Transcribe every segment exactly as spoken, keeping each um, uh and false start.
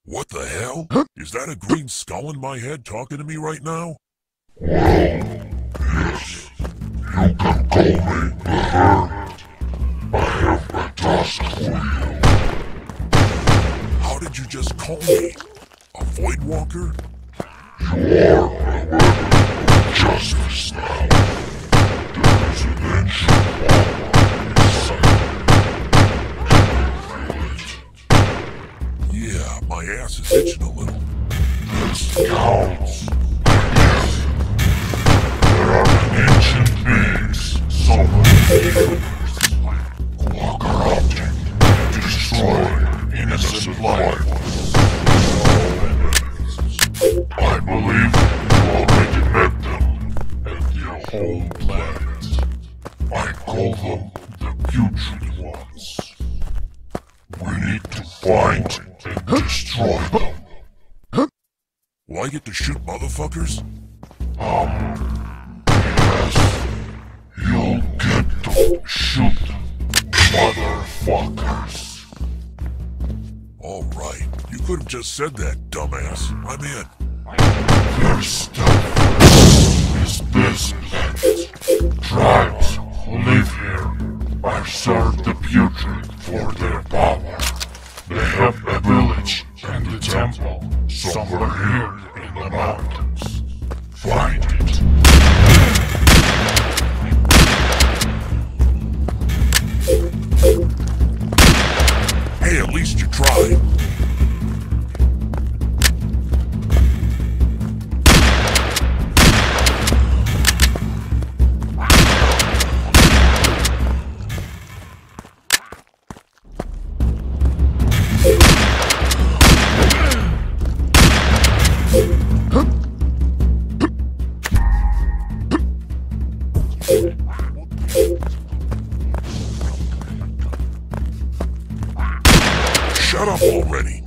What the hell? Is that a green skull in my head talking to me right now? Well, yes. You can call me the Hermit. I have a task for you. How did you just call me? A Void Walker? You are a remnant of justice now. There is an ancient power inside. Can you feel it? Yeah, my ass is itching a little. This counts. There are ancient beings somewhere in the universe who are corrupting and destroying innocent life. I believe you already met them at your home planet. I call them the Putrid Ones. We need to find and destroy them. Will I get to shoot motherfuckers? Um, yes. You'll get to shoot motherfuckers. Alright, you could have just said that, dumbass. I'm in. Their stealth is this planet. Tribes who live here are served the Putrid for their power. They have a village and a temple somewhere here in the mountains. Find it. Hey, at least you tried. Shut up already!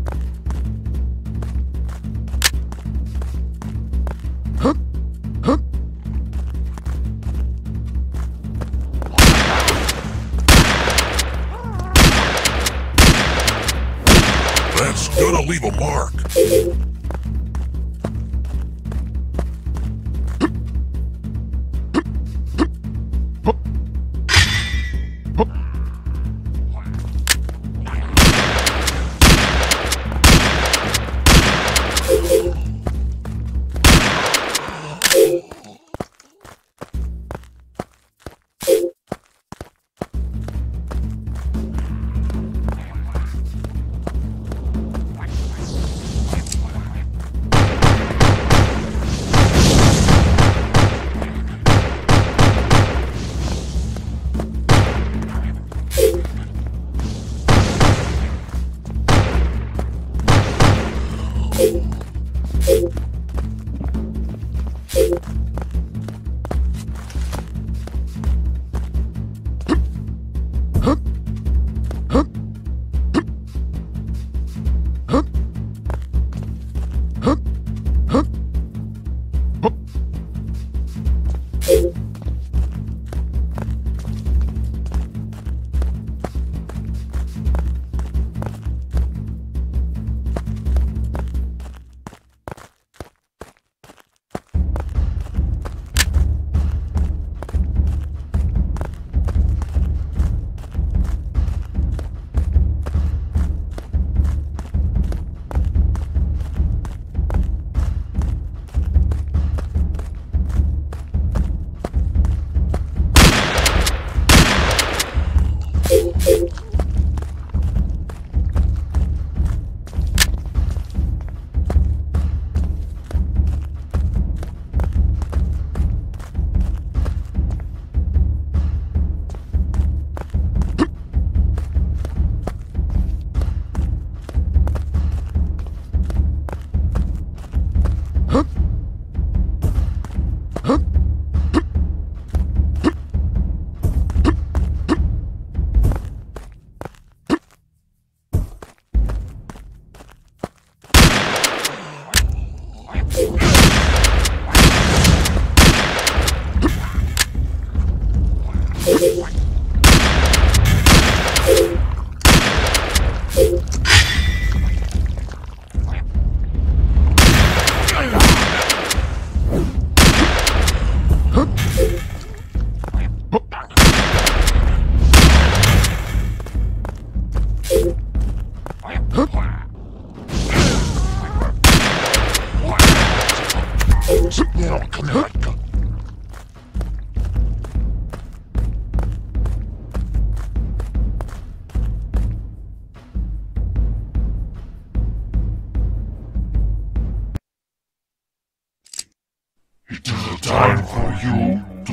That's gonna leave a mark.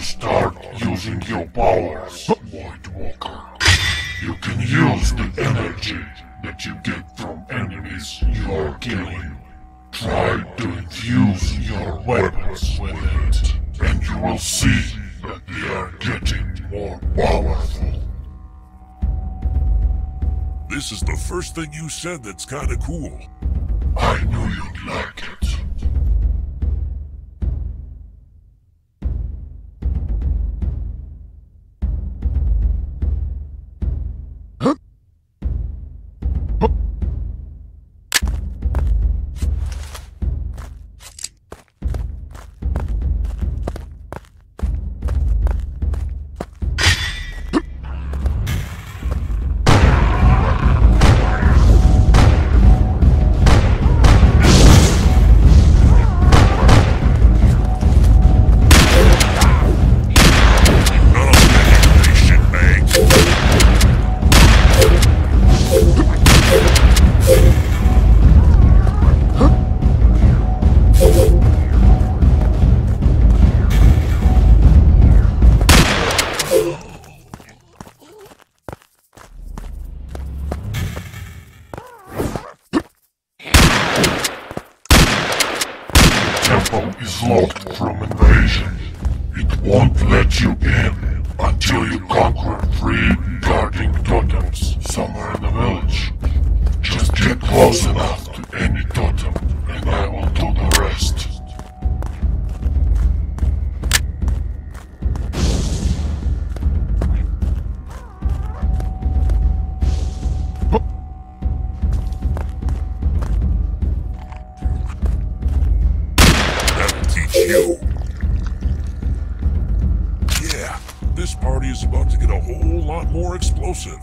start using your powers, White Walker. You can use the energy that you get from enemies you are killing. Try to infuse your weapons with it, and you will see that they are getting more powerful. This is the first thing you said that's kinda cool. I knew you'd like it. Is locked from invasion. It won't let you in until you conquer three guarding totems somewhere in the village. Just get close enough to any totem and I will do the rest. You. Yeah, this party is about to get a whole lot more explosive.